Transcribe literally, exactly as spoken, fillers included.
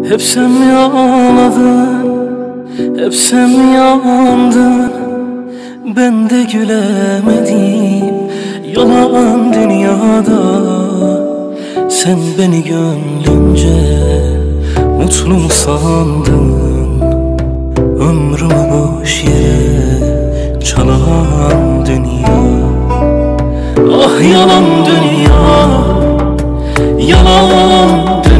Hep sen mi ağladın, hep sen mi yandın? Ben de gülemedim yalan dünyada. Sen beni gönlünce mutlu mu sandın? Ömrümü boş yere çalan dünya. Ah yalan dünya, yalan dünya.